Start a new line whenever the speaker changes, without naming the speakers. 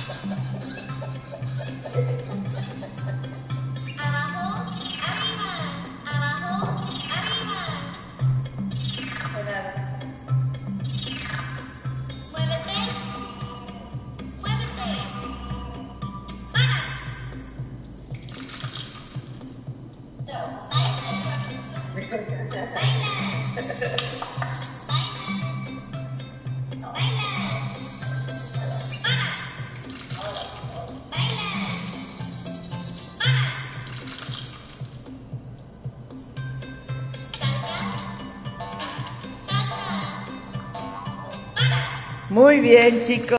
Abajo, arriba. Abajo, arriba. Muévete. Muévete. Para. Baila.
Muy bien, chicos.